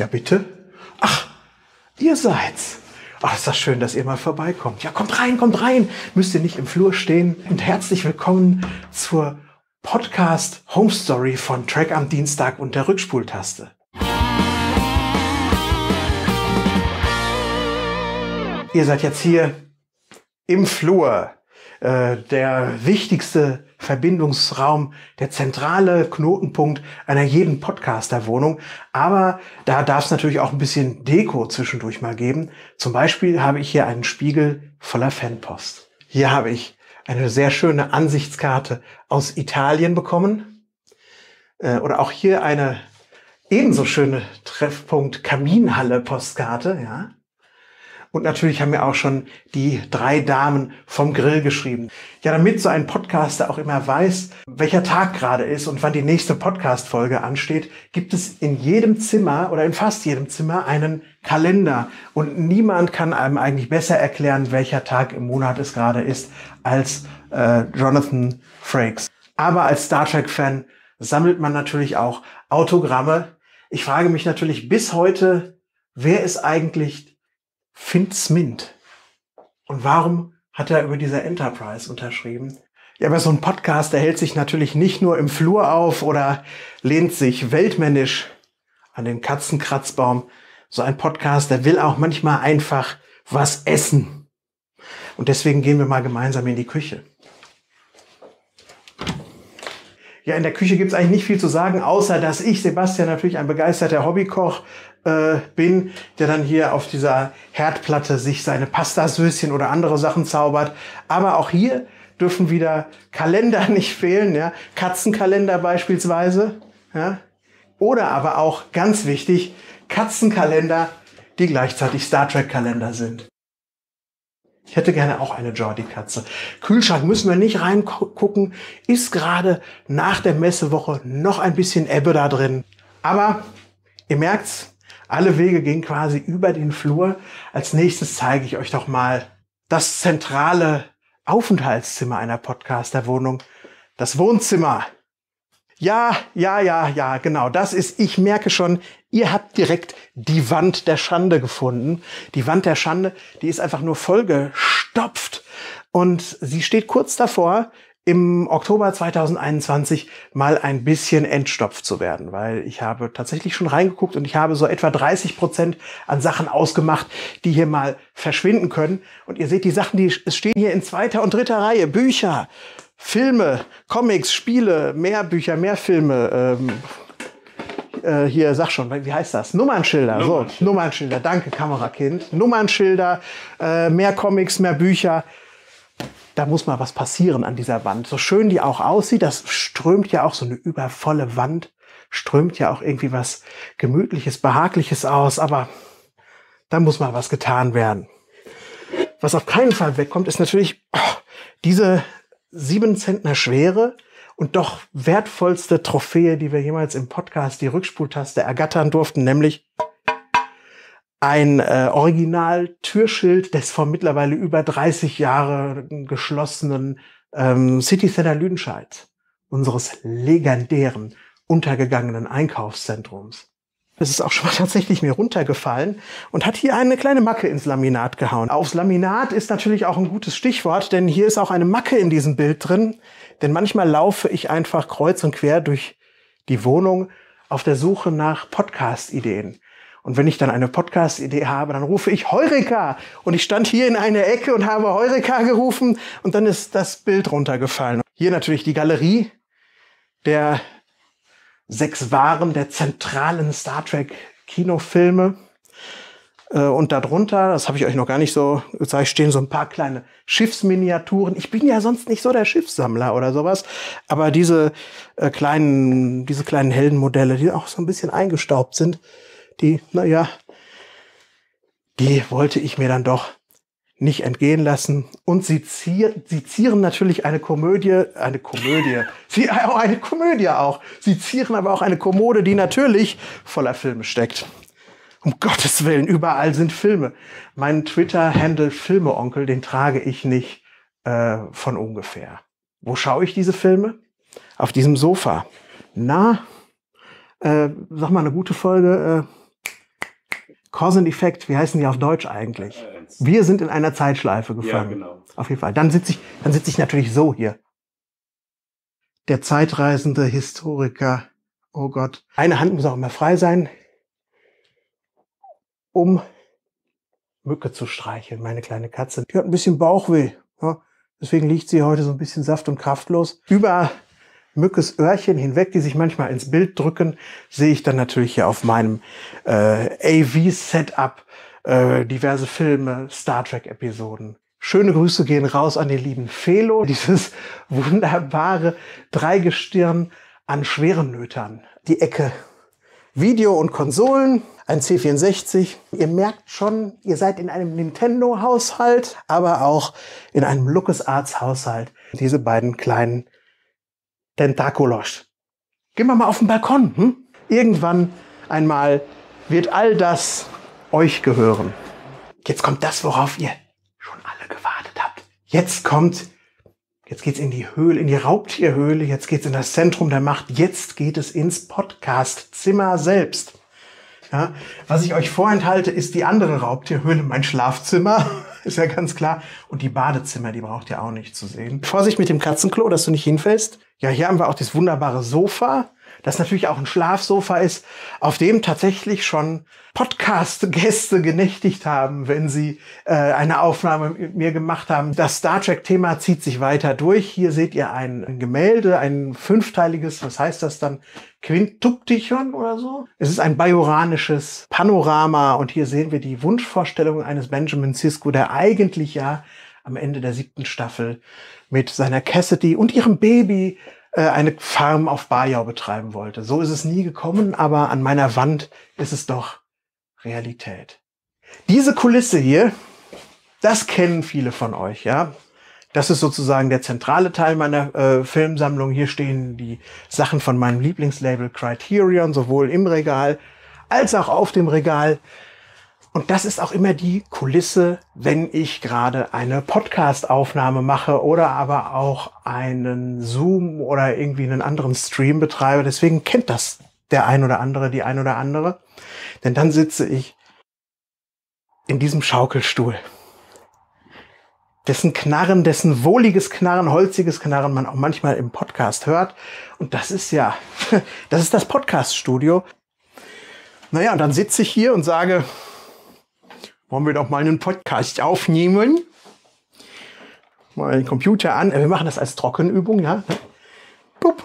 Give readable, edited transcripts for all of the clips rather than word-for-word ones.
Ja, bitte. Ach, ihr seid's. Ach, ist das schön, dass ihr mal vorbeikommt. Ja, kommt rein. Müsst ihr nicht im Flur stehen. Und herzlich willkommen zur Podcast Home Story von Track am Dienstag und der Rückspultaste. Ihr seid jetzt hier im Flur, der wichtigste Verbindungsraum, der zentrale Knotenpunkt einer jeden Podcaster-Wohnung. Aber da darf es natürlich auch ein bisschen Deko zwischendurch mal geben. Zum Beispiel habe ich hier einen Spiegel voller Fanpost. Hier habe ich eine sehr schöne Ansichtskarte aus Italien bekommen. Oder auch hier eine ebenso schöne Treffpunkt Kaminhalle-Postkarte, ja. Und natürlich haben mir auch schon die 3 Damen vom Grill geschrieben. Ja, damit so ein Podcaster auch immer weiß, welcher Tag gerade ist und wann die nächste Podcast-Folge ansteht, gibt es in jedem Zimmer oder in fast jedem Zimmer einen Kalender. Und niemand kann einem eigentlich besser erklären, welcher Tag im Monat es gerade ist, als Jonathan Frakes. Aber als Star Trek-Fan sammelt man natürlich auch Autogramme. Ich frage mich natürlich bis heute, wer ist eigentlich Finn Smint? Und warum hat er über dieser Enterprise unterschrieben? Ja, aber so ein Podcast, der hält sich natürlich nicht nur im Flur auf oder lehnt sich weltmännisch an den Katzenkratzbaum. So ein Podcast, der will auch manchmal einfach was essen. Und deswegen gehen wir mal gemeinsam in die Küche. Ja, in der Küche gibt's eigentlich nicht viel zu sagen, außer dass ich, Sebastian, natürlich ein begeisterter Hobbykoch bin, der dann hier auf dieser Herdplatte sich seine Pastasöschen oder andere Sachen zaubert. Aber auch hier dürfen wieder Kalender nicht fehlen, ja, Katzenkalender beispielsweise, ja, oder aber auch ganz wichtig Katzenkalender, die gleichzeitig Star Trek Kalender sind. Ich hätte gerne auch eine Geordi-Katze. Kühlschrank müssen wir nicht reingucken, ist gerade nach der Messewoche noch ein bisschen Ebbe da drin. Aber ihr merkt's, alle Wege gehen quasi über den Flur. Als nächstes zeige ich euch doch mal das zentrale Aufenthaltszimmer einer Podcaster-Wohnung, das Wohnzimmer. Ja, genau, das ist, ich merke schon, ihr habt direkt die Wand der Schande gefunden. Die Wand der Schande, die ist einfach nur vollgestopft und sie steht kurz davor, im Oktober 2021 mal ein bisschen entstopft zu werden, weil ich habe tatsächlich schon reingeguckt und ich habe so etwa 30% an Sachen ausgemacht, die hier mal verschwinden können. Und ihr seht die Sachen, es stehen hier in 2. und 3. Reihe. Bücher, Filme, Comics, Spiele, mehr Bücher, mehr Filme. Hier, sag schon, wie heißt das? Nummernschilder. So, Nummernschilder. Danke, Kamerakind. Nummernschilder, mehr Comics, mehr Bücher. Da muss mal was passieren an dieser Wand. So schön die auch aussieht, das strömt ja auch so eine übervolle Wand, strömt ja auch irgendwie was Gemütliches, Behagliches aus, aber da muss mal was getan werden. Was auf keinen Fall wegkommt, ist natürlich diese 7 Zentner schwere und doch wertvollste Trophäe, die wir jemals im Podcast, die Rückspultaste, ergattern durften, nämlich ein Original-Türschild des vor mittlerweile über 30 Jahre geschlossenen City Center Lüdenscheid, unseres legendären, untergegangenen Einkaufszentrums. Das ist auch schon mal tatsächlich mir runtergefallen und hat hier eine kleine Macke ins Laminat gehauen. Aufs Laminat ist natürlich auch ein gutes Stichwort, denn hier ist auch eine Macke in diesem Bild drin. Denn manchmal laufe ich einfach kreuz und quer durch die Wohnung auf der Suche nach Podcast-Ideen. Und wenn ich dann eine Podcast-Idee habe, dann rufe ich Heureka! Und ich stand hier in einer Ecke und habe Heureka gerufen und dann ist das Bild runtergefallen. Hier natürlich die Galerie der 6 Waren der zentralen Star Trek Kinofilme. Und darunter, das habe ich euch noch gar nicht so gezeigt, stehen so ein paar kleine Schiffsminiaturen. Ich bin ja sonst nicht so der Schiffssammler oder sowas. Aber diese kleinen Heldenmodelle, die auch so ein bisschen eingestaubt sind, die wollte ich mir dann doch nicht entgehen lassen. Und sie zieren natürlich eine Komödie. Sie zieren aber auch eine Kommode, die natürlich voller Filme steckt. Um Gottes Willen, überall sind Filme. Mein Twitter-Handle Filmeonkel, den trage ich nicht von ungefähr. Wo schaue ich diese Filme? Auf diesem Sofa. Na, sag mal, eine gute Folge Cause and Effect, wie heißen die auf Deutsch eigentlich? Wir sind in einer Zeitschleife gefangen. Ja, genau. Auf jeden Fall. Dann sitze ich natürlich so hier. Der zeitreisende Historiker. Oh Gott. Eine Hand muss auch immer frei sein, um Mücke zu streicheln, meine kleine Katze. Die hat ein bisschen Bauchweh. Ja, deswegen liegt sie heute so ein bisschen saft- und kraftlos. Über Mückes Öhrchen hinweg, die sich manchmal ins Bild drücken, sehe ich dann natürlich hier auf meinem AV-Setup diverse Filme, Star Trek-Episoden. Schöne Grüße gehen raus an den lieben Felo, dieses wunderbare Dreigestirn an schweren Nötern. Die Ecke Video und Konsolen, ein C64. Ihr merkt schon, ihr seid in einem Nintendo-Haushalt, aber auch in einem LucasArts-Haushalt. Diese beiden kleinen Tentakulos. Gehen wir mal auf den Balkon. Irgendwann einmal wird all das euch gehören. Jetzt kommt das, worauf ihr schon alle gewartet habt. Jetzt geht's in die Höhle, in die Raubtierhöhle, jetzt geht's in das Zentrum der Macht, jetzt geht es ins Podcast-Zimmer selbst. Ja, was ich euch vorenthalte, ist die andere Raubtierhöhle, mein Schlafzimmer, ist ja ganz klar. Und die Badezimmer, die braucht ihr auch nicht zu sehen. Vorsicht mit dem Katzenklo, dass du nicht hinfällst. Ja, hier haben wir auch das wunderbare Sofa, das natürlich auch ein Schlafsofa ist, auf dem tatsächlich schon Podcast-Gäste genächtigt haben, wenn sie eine Aufnahme mit mir gemacht haben. Das Star Trek-Thema zieht sich weiter durch. Hier seht ihr ein Gemälde, ein fünfteiliges, was heißt das dann? Quintuptychon oder so? Es ist ein bajoranisches Panorama und hier sehen wir die Wunschvorstellung eines Benjamin Sisko, der eigentlich ja am Ende der 7. Staffel mit seiner Cassidy und ihrem Baby eine Farm auf Bajau betreiben wollte. So ist es nie gekommen, aber an meiner Wand ist es doch Realität. Diese Kulisse hier, das kennen viele von euch, ja. Das ist sozusagen der zentrale Teil meiner Filmsammlung. Hier stehen die Sachen von meinem Lieblingslabel Criterion, sowohl im Regal als auch auf dem Regal. Und das ist auch immer die Kulisse, wenn ich gerade eine Podcast-Aufnahme mache oder aber auch einen Zoom oder irgendwie einen anderen Stream betreibe. Deswegen kennt das der ein oder andere, die ein oder andere. Denn dann sitze ich in diesem Schaukelstuhl, dessen Knarren, dessen wohliges Knarren, holziges Knarren man auch manchmal im Podcast hört. Und das ist ja, das ist das Podcast-Studio. Naja, und dann sitze ich hier und sage, wollen wir doch mal einen Podcast aufnehmen? Mal den Computer an. Wir machen das als Trockenübung, ja. Pup.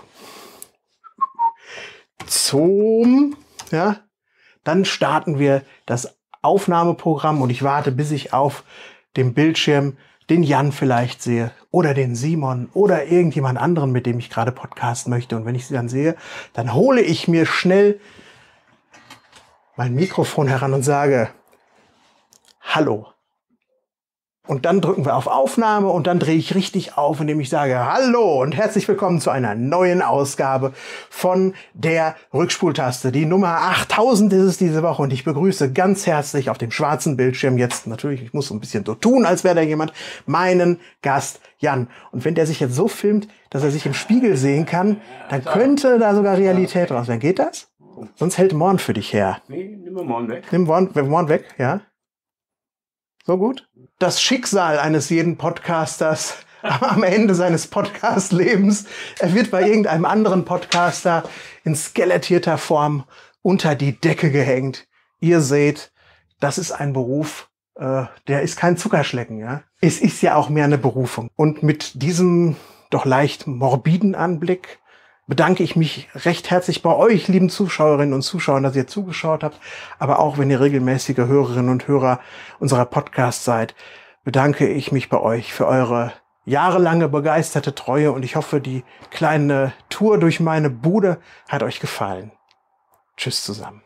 Zoom. Ja. Dann starten wir das Aufnahmeprogramm und ich warte, bis ich auf dem Bildschirm den Jan vielleicht sehe oder den Simon oder irgendjemand anderen, mit dem ich gerade podcasten möchte. Und wenn ich sie dann sehe, dann hole ich mir schnell mein Mikrofon heran und sage, Hallo. Und dann drücken wir auf Aufnahme und dann drehe ich richtig auf, indem ich sage Hallo und herzlich willkommen zu einer neuen Ausgabe von der Rückspultaste. Die Nummer 8000 ist es diese Woche und ich begrüße ganz herzlich auf dem schwarzen Bildschirm jetzt, natürlich, ich muss so ein bisschen so tun, als wäre da jemand, meinen Gast Jan. Und wenn der sich jetzt so filmt, dass er sich im Spiegel sehen kann, dann könnte da sogar Realität raus werden. Geht das? Sonst hält Morn für dich her. Nee, nimm mal Morn weg. Nimm Morn weg, ja. So gut? Das Schicksal eines jeden Podcasters am Ende seines Podcast-Lebens, er wird bei irgendeinem anderen Podcaster in skelettierter Form unter die Decke gehängt. Ihr seht, das ist ein Beruf, der ist kein Zuckerschlecken, ja. Es ist ja auch mehr eine Berufung. Und mit diesem doch leicht morbiden Anblick bedanke ich mich recht herzlich bei euch, lieben Zuschauerinnen und Zuschauern, dass ihr zugeschaut habt. Aber auch wenn ihr regelmäßige Hörerinnen und Hörer unserer Podcasts seid, bedanke ich mich bei euch für eure jahrelange begeisterte Treue. Und ich hoffe, die kleine Tour durch meine Bude hat euch gefallen. Tschüss zusammen.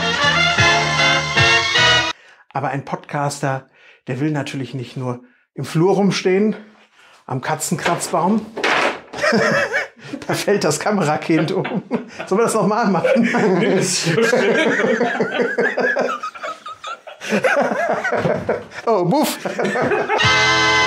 Aber ein Podcaster, der will natürlich nicht nur im Flur rumstehen, am Katzenkratzbaum. Da fällt das Kamerakind um. Sollen wir das nochmal machen? Oh, Muff!